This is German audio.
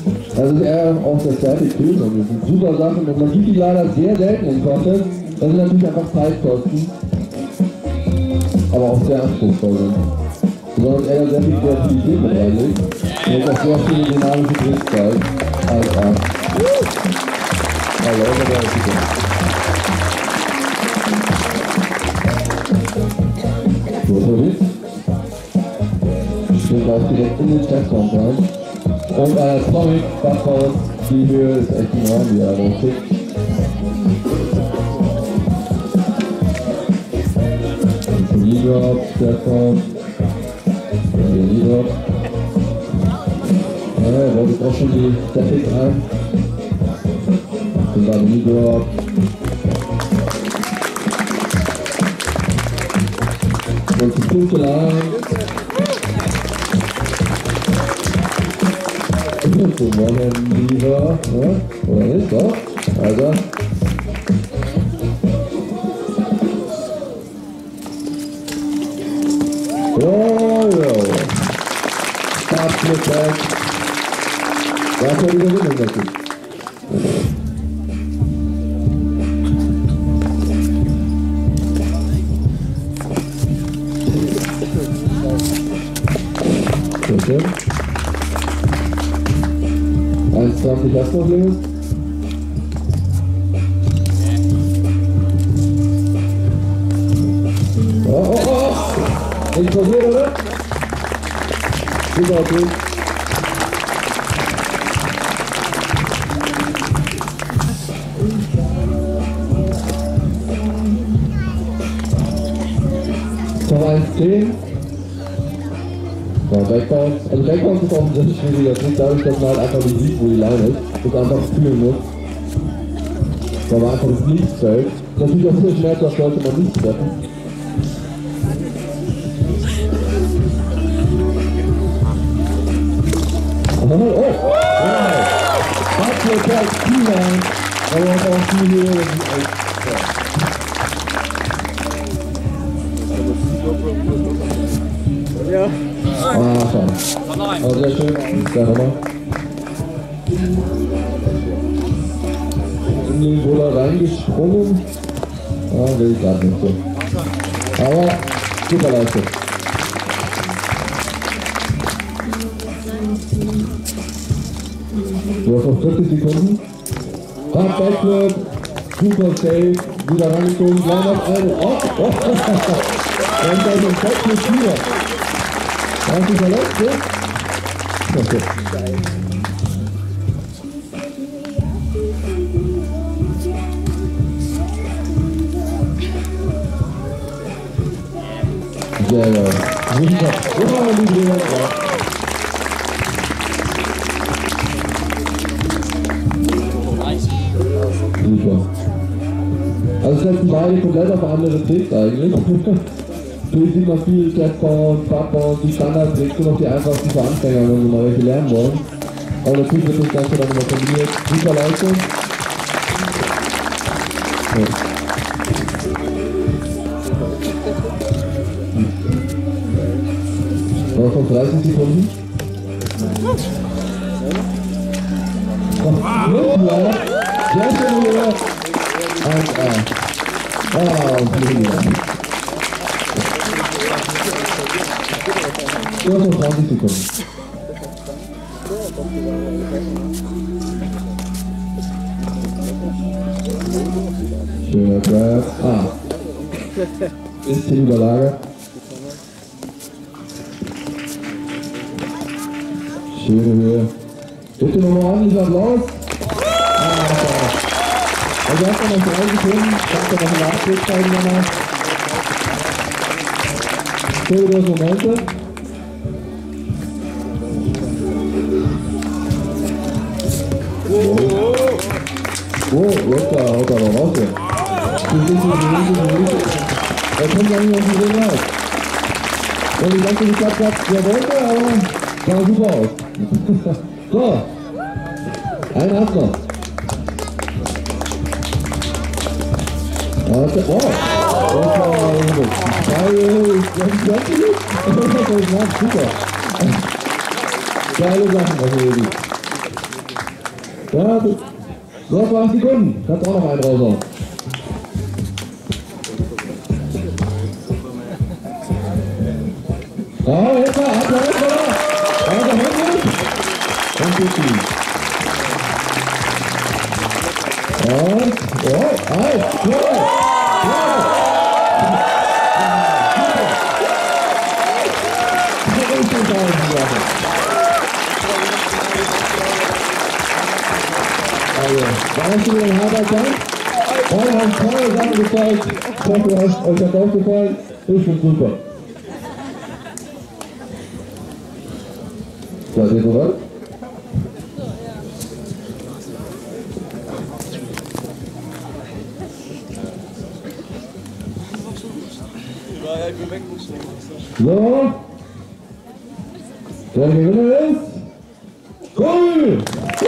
Also eher auch das Fertigbild und das sind super Sachen und man sieht die leider sehr selten in Contest. Das sind natürlich einfach Zeitkosten, aber auch sehr anspruchsvoll sind. Besonders er sehr viel Kreativität mit reinlegt und auch sehr viele dynamische Tricks zeigt. Alles an. Ja, Leute, der ist super. So, Witz. Ich bin gleich direkt in den Stadtraum rein. Und Atomic Backhaus, die Höhe ist echt enorm, die er da schickt. Knee-Drop, Step-Drop, Knee-Drop. Ja, er wollte auch schon die Step-Hits ein. Und dann Knee-Drop. Und die Punkte lang. Gewonnen, lieber, ne? Oder nicht, doch? Also. Oh, ja. Start mit Back. Das war die Gewinning dazu. Sehr schön. 1,20 hast du noch, Jungs? Oh. Ich probiere, oder? Super, gut. Top 1,10. Ja, Backbounce. Also Backbounce ist auch ein sehr schwieriger Trick, dadurch, dass man halt einfach nicht sieht, wo die Line ist und einfach fühlen muss. Weil man einfach das Nichts fällt. Natürlich auch sehr schmerzhaft, sollte man nicht treffen. Oh! Das wird gleich viel rein. Aber er hat auch viel Höhe. Ja. Ah, schade. Aber sehr schön. Sehr nochmal. In den Boulder reingesprungen. Ah, will ich gerade nicht so. Aber super Leistung. Du hast noch 40 Sekunden. Hard Backflip. Super safe. Wieder reingezogen. Gleich noch eine. Oh. Und dann den Backflip wieder. Hast du verletzt, ne? Okay. Sehr geil. Super. Immer die Drehung. Super. Also es setzen beide komplett auf andere Tricks eigentlich. Hier sieht man viel Step-Bounce, Back-Bounce, die Standard-Tricks sind noch die einfachsten für Anfänger, wenn sie mal welche lernen wollen. Aber natürlich wird das Ganze dann immer kombiniert. Super Leistung. Ja. Noch 30 Sekunden. Sehr schön, Julia. 1A. Du hast noch 20 Sekunden. Schöner Grab. Bisschen überlagert. Schöne Höhe. Bitte nochmal ordentlich Applaus. Also hast du noch 3 Sekunden. Kannst du noch einen Nachdruck zeigen danach. Schöne das Momente. Oh, jetzt haut er noch raus hier. Er kommt gar nicht aus dem Ring raus. Und die ganze geklappt hat, der wollte, aber sah super aus. So, ein hast noch. Oh, das war gut. Super. Geile Sachen, also wirklich. Ja, noch 8 Sekunden. Kannst auch noch einen raushauen. Ja, jetzt mal, hat er recht, oder? Also, Henrik. Und Vicky. Und, oh, 1, 2, 3. Also, da hast du wieder einen harter Tag. Heute haben tolle Sachen gezeigt. Ich hoffe, euch hat es auch gefallen. Ich finde super. Seid ihr soweit? So. Der Gewinner ist Grün!